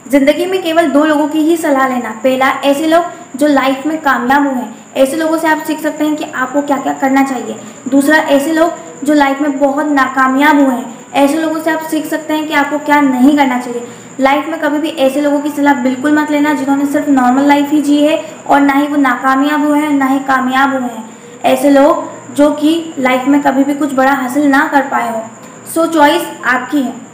ज़िंदगी में केवल दो लोगों की ही सलाह लेना। पहला, ऐसे लोग जो लाइफ में कामयाब हुए हैं, ऐसे लोगों से आप सीख सकते हैं कि आपको क्या क्या करना चाहिए। दूसरा, ऐसे लोग जो लाइफ में बहुत नाकामयाब हुए हैं, ऐसे लोगों से आप सीख सकते हैं कि आपको क्या नहीं करना चाहिए। लाइफ में कभी भी ऐसे लोगों की सलाह बिल्कुल मत लेना जिन्होंने सिर्फ नॉर्मल लाइफ ही जी है और ना ही वो नाकामयाब हुए हैं ना ही कामयाब हुए हैं। ऐसे लोग जो कि लाइफ में कभी भी कुछ बड़ा हासिल ना कर पाए हो। सो चॉइस आपकी है।